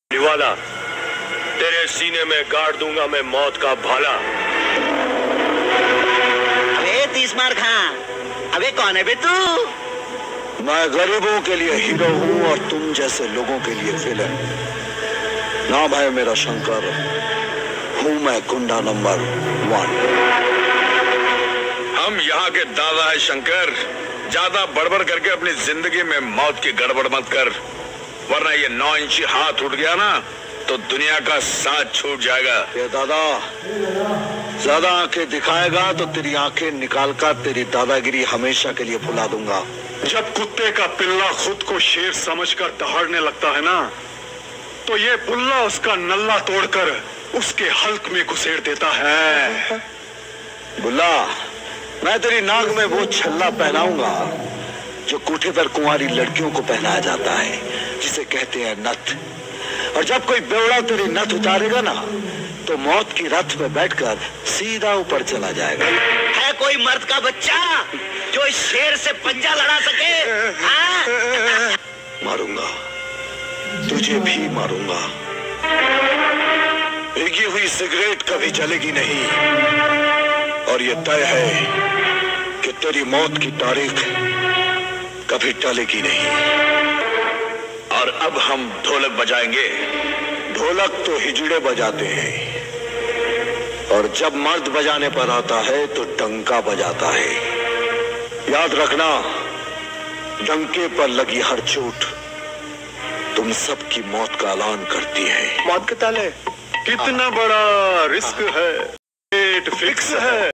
वाला तेरे सीने में गाड़ दूंगा मैं मौत का भाला। अबे तीसमार खां, अबे कौन है बे तू? मैं गरीबों के लिए हीरो हूँ और तुम जैसे लोगों के लिए विलन। नाम है मेरा शंकर, हूँ मैं गुंडा नंबर 1। हम यहाँ के दादा है शंकर, ज्यादा बड़बड़ करके अपनी जिंदगी में मौत की गड़बड़ मत कर, वरना ये 9 इंची हाथ उठ गया ना तो दुनिया का साथ छूट जाएगा। ये दादा ज्यादा आंखें दिखाएगा तो तेरी आंखें निकालकर तेरी दादागिरी हमेशा के लिए भुला दूंगा। जब कुत्ते का पिल्ला खुद को शेर समझकर दहाड़ने लगता है ना, तो ये पुल्ला उसका नल्ला तोड़कर उसके हल्क में घुसेड़ देता है। बुल्ला, मैं तेरी नाक में वो छल्ला पहनाऊंगा जो कोठे पर कुंवारी लड़कियों को पहनाया जाता है, जिसे कहते हैं नथ। और जब कोई बेवड़ा तेरी नथ उतारेगा ना, तो मौत की रथ में बैठकर सीधा ऊपर चला जाएगा। है कोई मर्द का बच्चा जो इस शेर से पंजा लड़ा सके? हाँ? मारूंगा, तुझे भी मारूंगा। भीगी हुई सिगरेट कभी जलेगी नहीं, और ये तय है कि तेरी मौत की तारीख कभी टलेगी नहीं। और अब हम ढोलक बजाएंगे। ढोलक तो हिजड़े बजाते हैं, और जब मर्द बजाने पर आता है तो डंका बजाता है। याद रखना, डंके पर लगी हर चोट तुम सबकी मौत का ऐलान करती है। मौत के ताले कितना बड़ा रिस्क है, डेट फिक्स है।